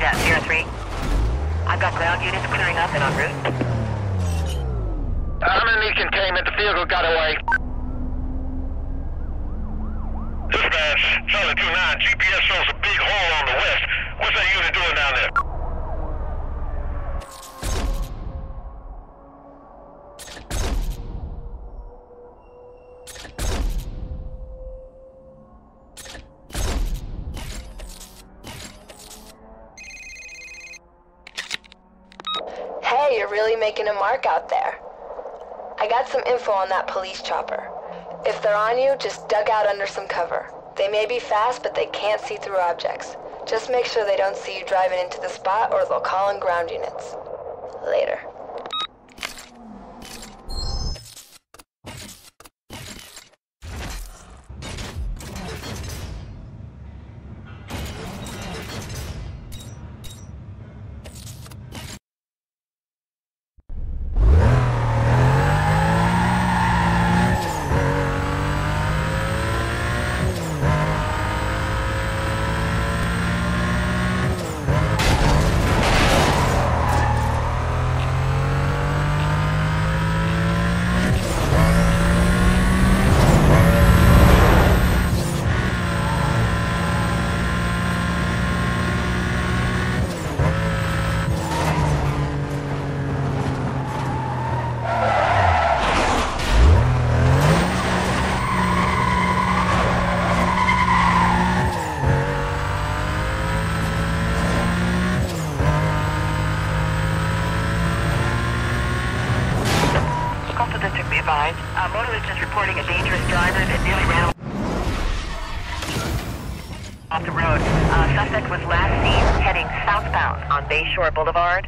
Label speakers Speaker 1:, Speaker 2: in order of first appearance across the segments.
Speaker 1: Yeah, Sierra 3. I've got ground units clearing up and en route.
Speaker 2: I'm in need containment. The vehicle got away.
Speaker 3: Dispatch, Charlie 29. GPS shows a big hole on the west. What's that unit doing down there?
Speaker 4: Hey, you're really making a mark out there. I got some info on that police chopper. If they're on you, just duck out under some cover. They may be fast, but they can't see through objects. Just make sure they don't see you driving into the spot or they'll call in ground units. Later.
Speaker 1: Motorist is reporting a dangerous driver that nearly ran off the road. Suspect was last seen heading southbound on Bayshore Boulevard.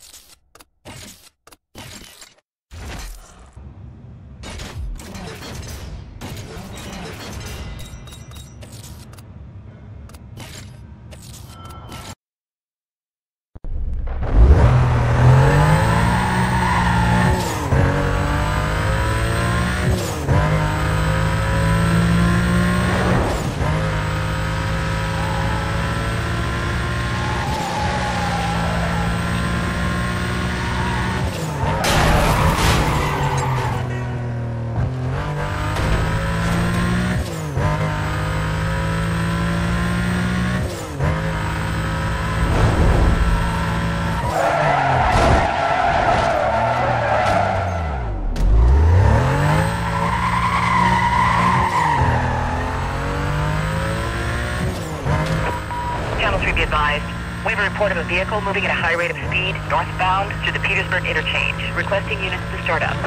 Speaker 1: We have a report of a vehicle moving at a high rate of speed northbound through the Petersburg interchange, requesting units to start up.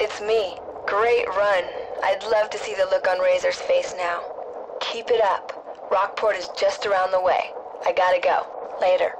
Speaker 4: it's me. Great run. I'd love to see the look on Razor's face now. Keep it up. Rockport is just around the way. I gotta go. Later.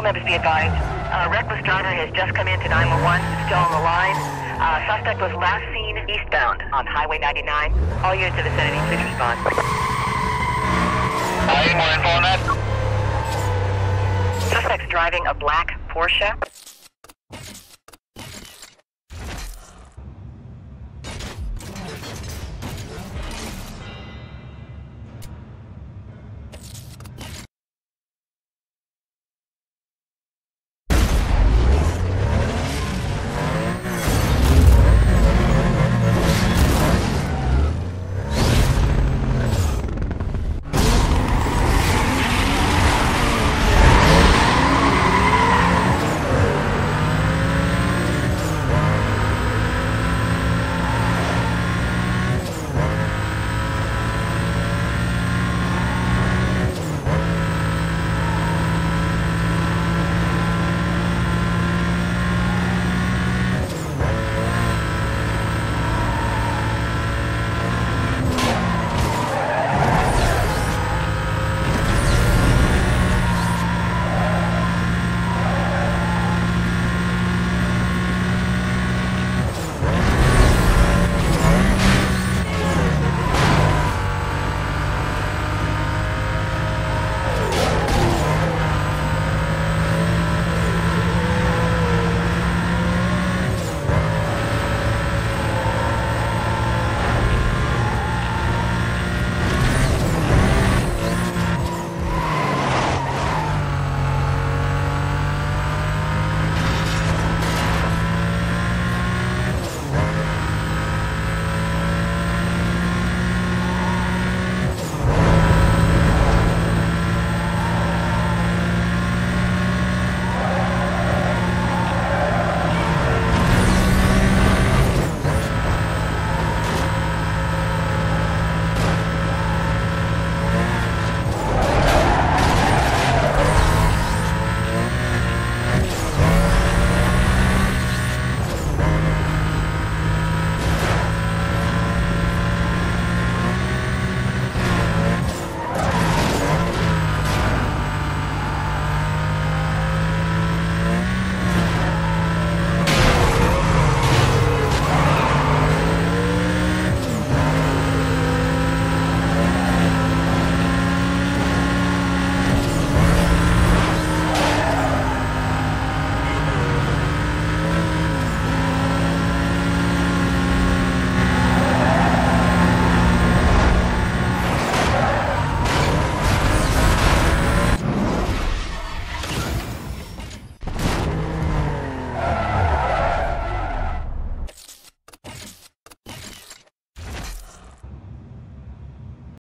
Speaker 1: All members be advised. Reckless driver has just come into 911, still on the line. Suspect was last seen eastbound on Highway 99. All units in the vicinity, please respond.
Speaker 2: Any more info on that?
Speaker 1: Suspect's driving a black Porsche.